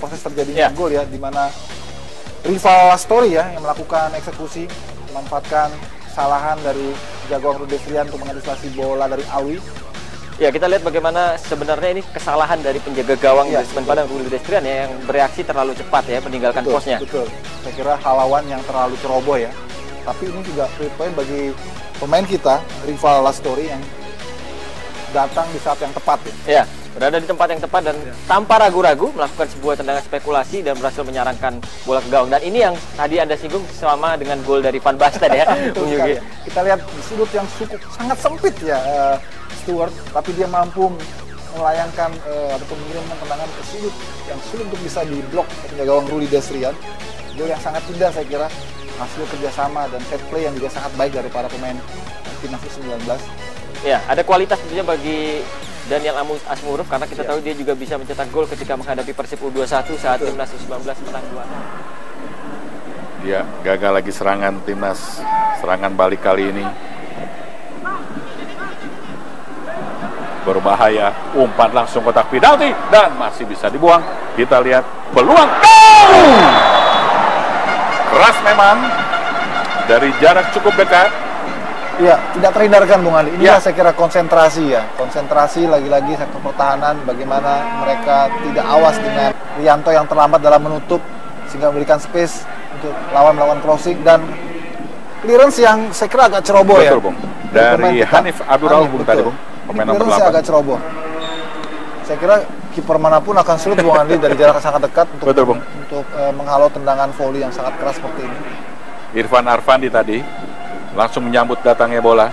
proses terjadinya gol ya, di mana rival Lastori ya yang melakukan eksekusi, memanfaatkan kesalahan dari jagoan Rudi Destrian untuk mengantisipasi bola dari Alwi. Ya, kita lihat bagaimana sebenarnya ini kesalahan dari penjaga gawang dari Semen Padang Rudi Destrian ya, yang bereaksi terlalu cepat ya, meninggalkan posnya. Betul. Saya kira halawan yang terlalu ceroboh ya. Tapi ini juga free point bagi pemain kita, rival Lastori yang datang di saat yang tepat ya. Ya, berada di tempat yang tepat dan tanpa ragu-ragu melakukan sebuah tendangan spekulasi dan berhasil menyarankan bola ke gawang. Dan ini yang tadi Anda singgung sama dengan gol dari Van Basten ya. Kita lihat di sudut yang cukup sangat sempit ya Stewart, tapi dia mampu melayangkan ataupun mengirimkan tendangan ke sudut yang sulit untuk bisa diblok penjaga gawang Rudi Destrian. Gol yang sangat indah saya kira, hasil kerjasama dan set play yang juga sangat baik dari para pemain timnas U19. Ya, ada kualitas tentunya bagi Daniel Asmuruf karena kita tahu dia juga bisa mencetak gol ketika menghadapi Persib U21 saat timnas U19 menang 2-0. Ya, gagal lagi serangan timnas, serangan balik kali ini berbahaya, umpan langsung kotak penalti dan masih bisa dibuang. Kita lihat peluang, keras memang dari jarak cukup dekat. Iya, tidak terhindarkan Bung Ali. Inilah saya kira konsentrasi ya. Konsentrasi lagi-lagi sektor pertahanan, bagaimana mereka tidak awas dengan Rianto yang terlambat dalam menutup sehingga memberikan space untuk lawan melakukan crossing dan clearance yang saya kira agak ceroboh. Betul, ya. Bung. Dari Hanif Abdurrahman Bung tadi, Bung. Pemain nomor 8. Agak ceroboh. Saya kira kiper manapun akan sulit Bung Ali dari jarak sangat dekat untuk menghalau tendangan volley yang sangat keras seperti ini. Irfan Arfandi tadi langsung menyambut datangnya bola.